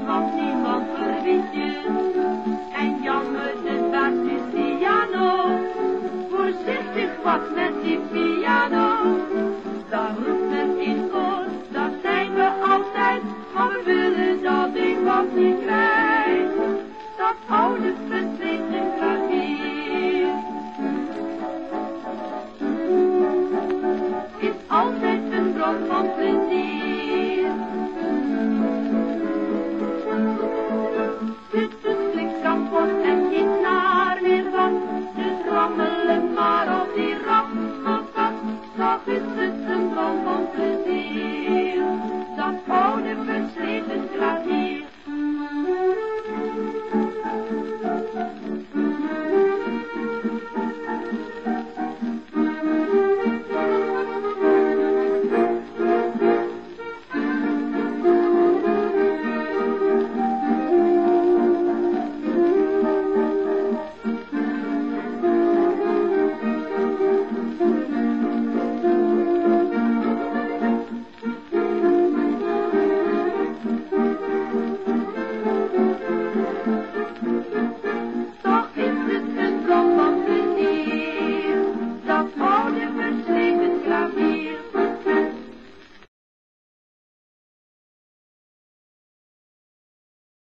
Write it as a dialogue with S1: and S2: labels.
S1: want niemand verwist je. En jammer de baas is piano, voorzichtig wat met die piano. Dan roept men in koor, dat zijn we altijd, maar we willen dat ding wat niet krijgen.